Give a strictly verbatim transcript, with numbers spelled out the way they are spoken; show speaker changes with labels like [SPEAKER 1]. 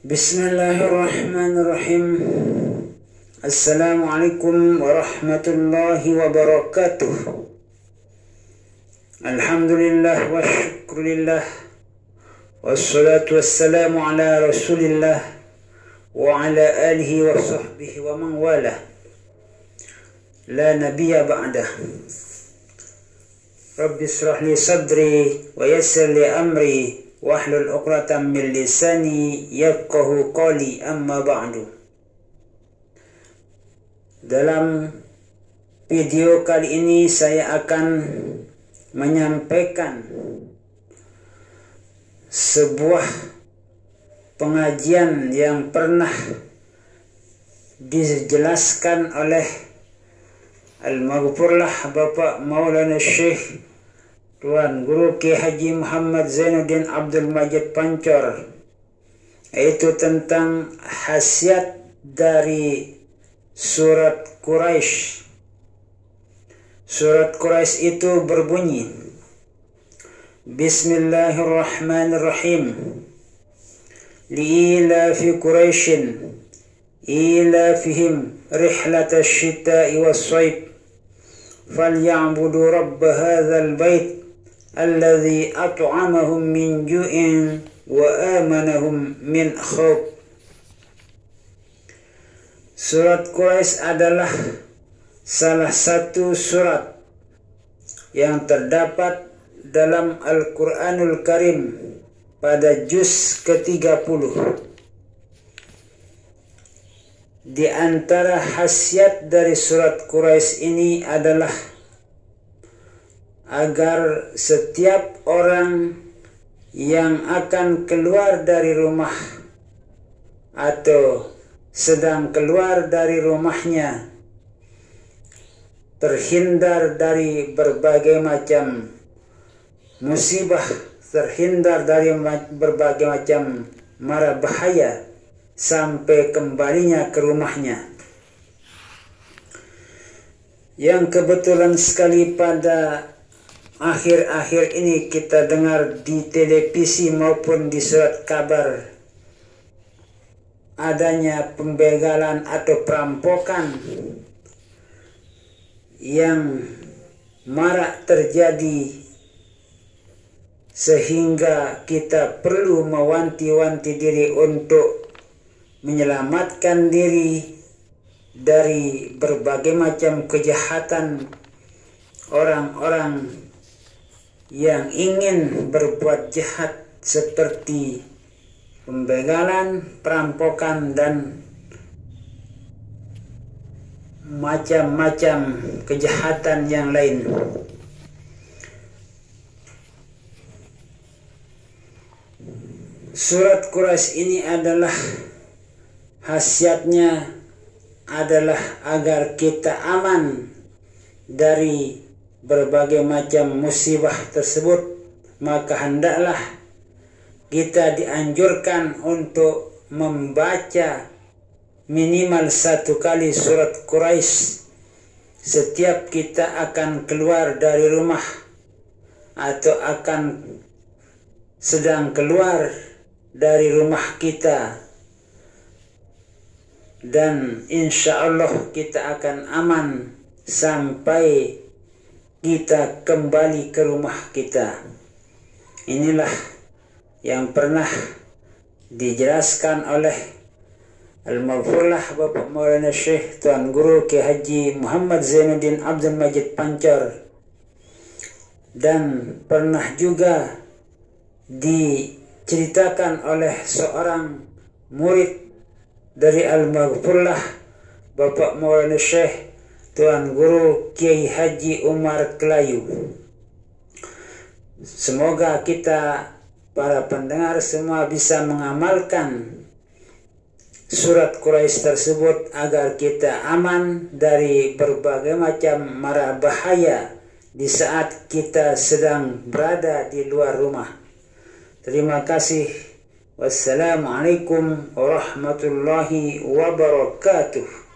[SPEAKER 1] Bismillahirrahmanirrahim. Assalamualaikum warahmatullahi wabarakatuh. Alhamdulillah wa syukurillah, wassalatu wassalamu ala rasulillah wa ala alihi wa sahbihi wa man wala, la nabiyya ba'dah. Rabbi israh li sadri wa yassir li amri wahlul 'uqdatam min lisani yafqahu qawli, amma ba'du. Dalam video kali ini saya akan menyampaikan sebuah pengajian yang pernah dijelaskan oleh Al-Maghfurlah Bapak Maulana Syekh Tuan Guru Kiai Haji Muhammad Zainuddin Abdul Majid Pancor, yaitu tentang khasiat dari surat Quraisy. Surat Quraisy itu berbunyi, Bismillahirrahmanirrahim. Li'ilafi Quraisyin ilafihim rihlatash shita'i was-sayf falyabudu rabb hadzal bait alladzi at'amahum min ju'in wa amanahum min khauf. Surat Quraisy adalah salah satu surat yang terdapat dalam Al-Quranul Karim pada juz ke tiga puluh. Di antara khasiat dari surat Quraisy ini adalah agar setiap orang yang akan keluar dari rumah atau sedang keluar dari rumahnya terhindar dari berbagai macam musibah, terhindar dari berbagai macam mara bahaya sampai kembalinya ke rumahnya. Yang kebetulan sekali pada akhir-akhir ini kita dengar di televisi maupun di surat kabar adanya pembegalan atau perampokan yang marak terjadi, sehingga kita perlu mewanti-wanti diri untuk menyelamatkan diri dari berbagai macam kejahatan orang-orang yang ingin berbuat jahat seperti pembegalan, perampokan, dan macam-macam kejahatan yang lain. Surat Quraisy ini adalah khasiatnya adalah agar kita aman dari berbagai macam musibah tersebut, maka hendaklah kita dianjurkan untuk membaca minimal satu kali surat Quraisy setiap kita akan keluar dari rumah atau akan sedang keluar dari rumah kita, dan insya Allah kita akan aman sampai kita kembali ke rumah kita. Inilah yang pernah dijelaskan oleh Al-Maghfurlah Bapak Maulana Syekh Tuan Guru Kiai Haji Muhammad Zainuddin Abdul Majid Pancor, dan pernah juga diceritakan oleh seorang murid dari Al-Maghfurlah Bapak Maulana Syekh Tuan Guru Kiai Haji Umar Kelayu. Semoga kita para pendengar semua bisa mengamalkan surat Quraisy tersebut agar kita aman dari berbagai macam mara bahaya di saat kita sedang berada di luar rumah. Terima kasih. Wassalamualaikum warahmatullahi wabarakatuh.